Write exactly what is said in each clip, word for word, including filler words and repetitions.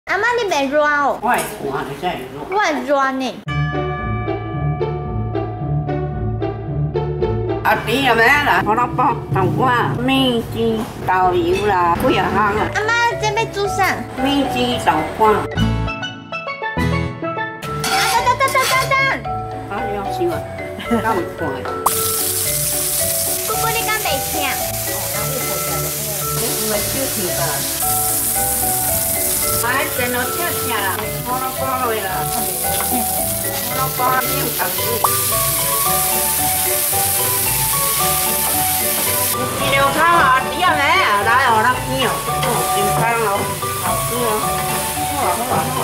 阿妈你袂热哦？ 我会寒，你才会热。 我会热呢。 啊，甜有咩啦？胡萝卜、豆花、米汁、豆油啦，几啊项啊？ 阿妈这要煮啥？ 米汁豆花。 啊等等等等等等！ 啊，要收啊，咁快。 姑姑你敢袂听？ 你唔系少甜吧？哎，电脑吃吃啦，胡萝卜落啦，胡萝卜要豆腐。二两汤啊，甜啊咩啊，来哦，咱甜哦，哦，健康哦，好吃哦，好啊好啊好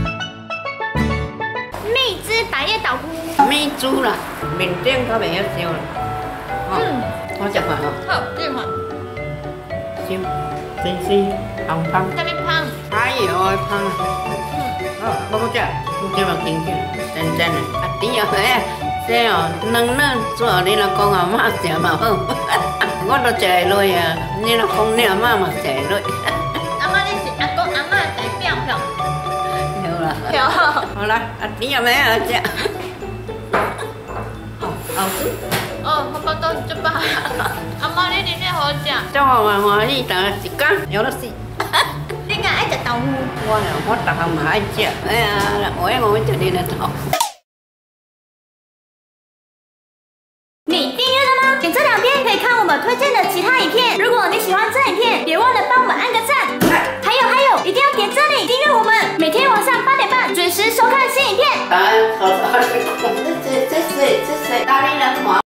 啊。 蜜汁百叶豆腐。 米煮啦，面顶较袂晓烧啦。嗯，我食饭哦。 好，这款。 烧，先先红汤。 这边汤。 哎呦，汤啊！好，我要食，我今嘛紧紧，真真的，啊甜啊咩？这哦，软软，做你若讲阿嬷食嘛好，我都食会落啊。你若讲你阿嬷嘛食会落。 阿妈你是阿公阿嬷代表票。 有啦。 有。 好啦，啊甜啊咩啊食？哦，好吃。 哦，我包到这吧。阿妈你里面好食。 叫我嘛欢喜，但是一天有得死。 你敢爱食豆腐？ 我呀，我逐项嘛爱食。哎呀，我我食你的头。 你订阅了吗？点这两边可以看我们推荐的其他影片。如果你喜欢这影片，别忘了帮我们按个赞。还有还有，一定要点这里订阅我们，每天晚上八点半准时收看新影片。 啊，好，好，这这这这这哪里人看？